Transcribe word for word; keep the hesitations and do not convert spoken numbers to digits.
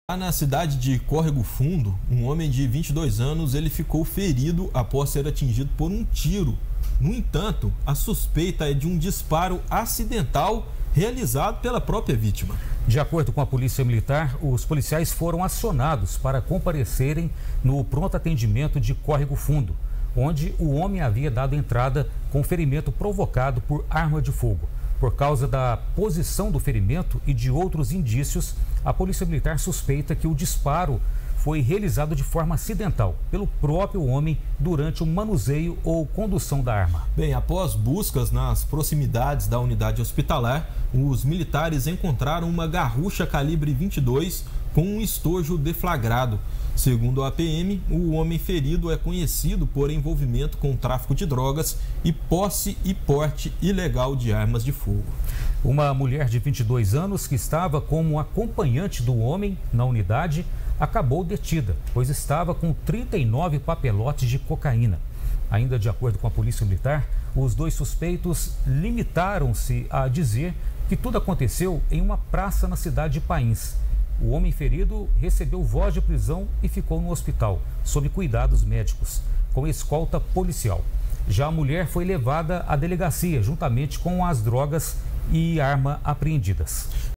Lá na cidade de Córrego Fundo, um homem de vinte e dois anos ele ficou ferido após ser atingido por um tiro. No entanto, a suspeita é de um disparo acidental realizado pela própria vítima. De acordo com a Polícia Militar, os policiais foram acionados para comparecerem no pronto atendimento de Córrego Fundo, onde o homem havia dado entrada com ferimento provocado por arma de fogo. Por causa da posição do ferimento e de outros indícios, a Polícia Militar suspeita que o disparo foi realizado de forma acidental pelo próprio homem durante o manuseio ou condução da arma. Bem, após buscas nas proximidades da unidade hospitalar, os militares encontraram uma garrucha calibre vinte e dois com um estojo deflagrado. Segundo a P M, o homem ferido é conhecido por envolvimento com tráfico de drogas e posse e porte ilegal de armas de fogo. Uma mulher de vinte e dois anos que estava como acompanhante do homem na unidade acabou detida, pois estava com trinta e nove papelotes de cocaína. Ainda de acordo com a Polícia Militar, os dois suspeitos limitaram-se a dizer que tudo aconteceu em uma praça na cidade de Pains. O homem ferido recebeu voz de prisão e ficou no hospital, sob cuidados médicos, com escolta policial. Já a mulher foi levada à delegacia, juntamente com as drogas e arma apreendidas.